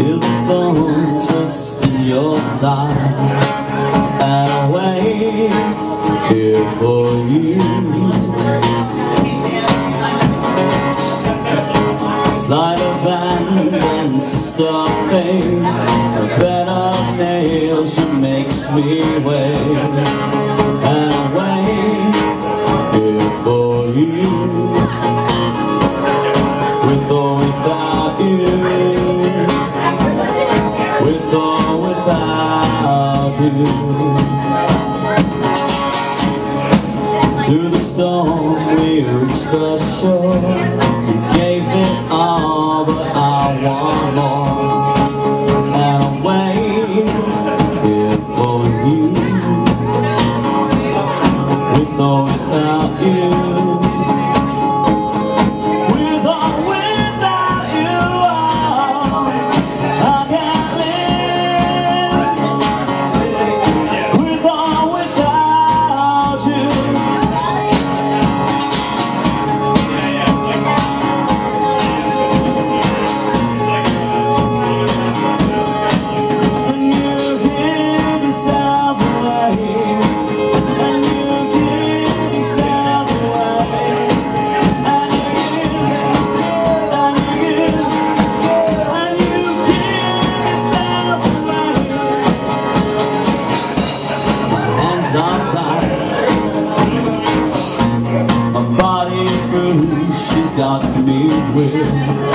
Feel the thorn twist in your side, and I wait here for you. Sleight of hand and sister fate, a bed of nails, she makes me wait, and I wait here for you. With or without you, with or without you. Through the storm we reached the shore. We gave it all, but I want more. And I wait here for you. With or without you. My body's bruised, she's got me with